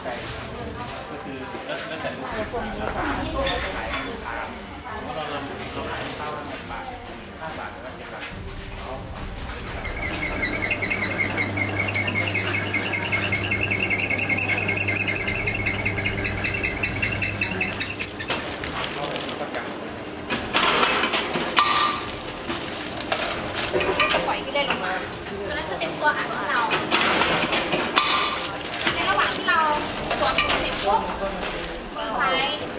ช่ก็คือแล้วแต่ลูกค้าแล้วขายลูกค้าเพราะเราขายข้าว1 บาท5 บาทหรือว่า7 บาทปล่อยที่ได้ลงมาตัวนั้นจะเป็นตัวอัดของเราในระหว่างที่เราสวมถุงเสร็จปุ๊บมือซ้าย